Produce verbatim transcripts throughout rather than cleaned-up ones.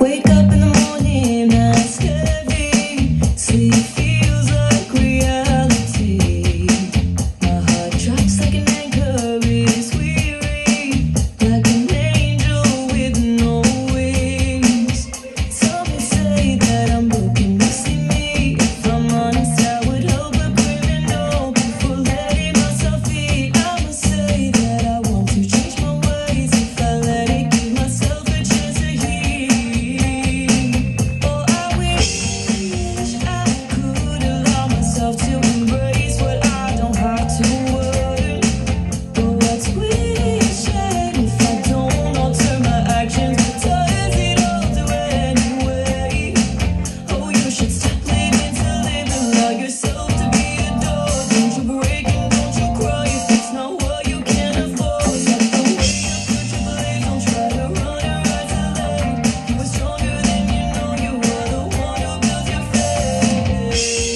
Wake up in the morning, ask heavy. Sleep feels like reality. My heart drops like an anchor, is weary, like an angel with no wings. Some may say that I'm broken, you see me. If I'm honest, I would help a criminal before letting myself be. I must say that I want to change my ways. If I let it, give myself a chance to heal. Oh, I wish I could allow myself to embrace what I don't have to word. But what's wishing if I don't alter my actions? Does it all do anyway? Oh, you should stop living to live, allow yourself to be adored. Don't you break and don't you cry if it's not what you can afford. Let the way you put your blade, don't try to run or isolate. You are stronger than you know, you are the one who built your fate.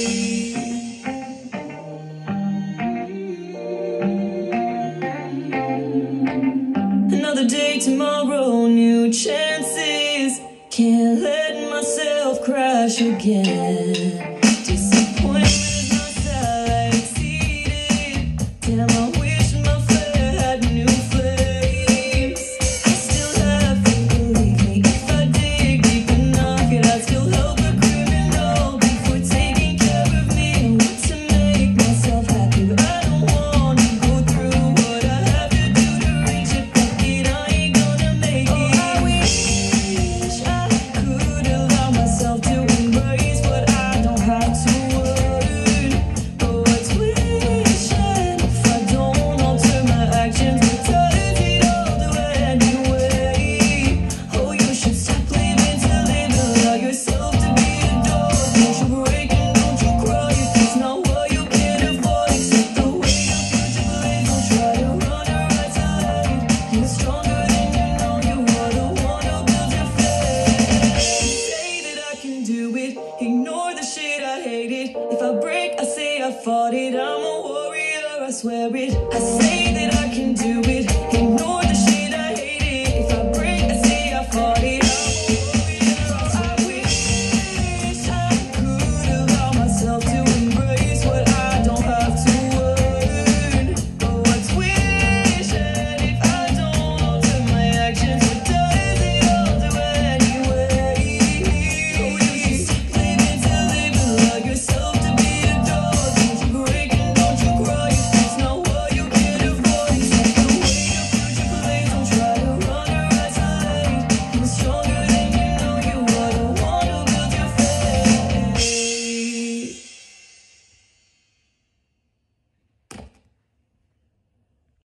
Another day, tomorrow, new chances. Can't let myself crash again.